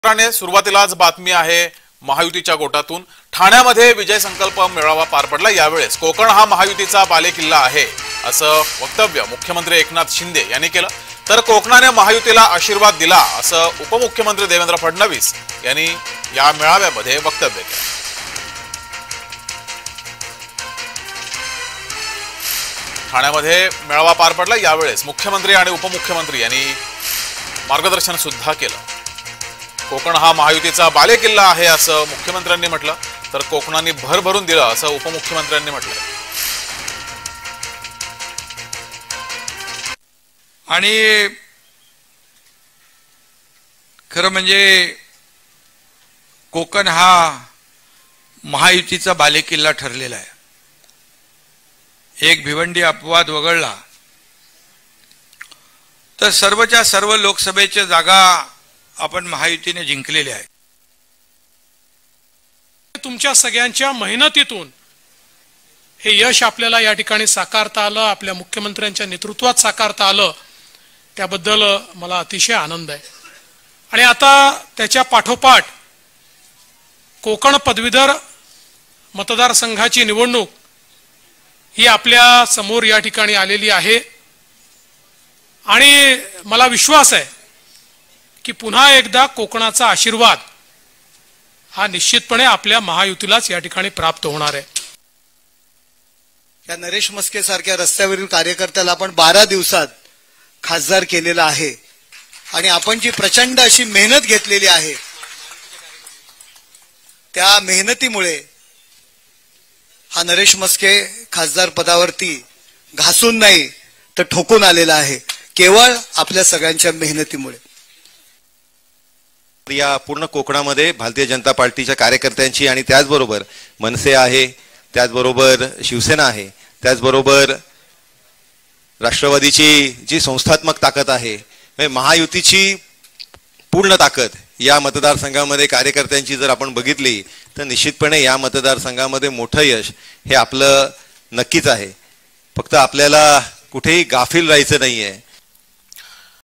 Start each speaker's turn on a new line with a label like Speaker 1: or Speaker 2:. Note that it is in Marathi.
Speaker 1: सुरुवातीलाच बातमी आहे महायुतीच्या गोटातून ठाण्यामध्ये विजय संकल्प मेळावा पार पडला। यावेळेस कोकण हा महायुतीचा बालेकिल्ला आहे असं वक्तव्य मुख्यमंत्री एकनाथ शिंदे यांनी केलं। तर कोकणाने महायुतीला आशीर्वाद दिला असं उपमुख्यमंत्री देवेंद्र फडणवीस यांनी या मेळाव्यामध्ये वक्तव्य केलं। ठाण्यामध्ये मेळावा पार पडला। यावेळेस मुख्यमंत्री आणि उपमुख्यमंत्री यांनी मार्गदर्शन सुद्धा केलं। कोकण हा महायुतीचा बालेकिल्ला आहे असं मुख्यमंत्र्यांनी म्हटलं, तर कोकणाने भरभरून दिलं असं उपमुख्यमंत्र्यांनी म्हटलं।
Speaker 2: आणि खरं म्हणजे कोकण हा महायुतीचा बालेकिल्ला ठरलेला आहे। एक भिवंडी अपवाद वगळला तर सर्वच्या सर्व लोकसभेच्या जागा आपण महायुतीने जिंकलेले आहे।
Speaker 3: तुमच्या सगळ्यांच्या मेहनतीतून हे यश आपल्याला या ठिकाणी साकारता आलं, आपल्या मुख्यमंत्र्यांच्या नेतृत्वात साकारता आलं, त्याबद्दल मला अतिशय आनंद आहे। आणि आता त्याच्या पाठोपाठ कोकण पदवीधर मतदारसंघाची निवडणूक ही आपल्या समोर या ठिकाणी आलेली आहे। आणि मला विश्वास आहे की पुन्हा एकदा कोकणाचा आशीर्वाद हा निश्चितपणे आपल्या महायुतीलाच या ठिकाणी प्राप्त होणार आहे।
Speaker 4: या नरेश मस्के सारख्या रस्त्यावरील कार्यकर्त्याला आपण 12 दिवसात खासदार केलेला आहे आणि आपण जी प्रचंड अशी मेहनत घेतलेली आहे त्या मेहनतीमुळे हा नरेश मस्के खासदार पदावरती घासून नाही तर ठोकून आलेला आहे, केवळ आपल्या सगळ्यांच्या मेहनतीमुळे।
Speaker 5: या पूर्ण कोकणामध्ये भारतीय जनता पार्टीच्या कार्यकर्त्यांची आणि त्याचबरोबर मनसे आहे, त्याचबरोबर शिवसेना आहे, त्याचबरोबर राष्ट्रवादीची जी संस्थात्मक ताकद आहे, महायुतीची पूर्ण ताकद या मतदारसंघामध्ये कार्यकर्त्यांची जर आपण बघितली तर निश्चितपणे या मतदारसंघामध्ये मोठं यश हे आपलं नक्कीच आहे। फक्त आपल्याला कुठेही गाफील राहायचं नाहीये।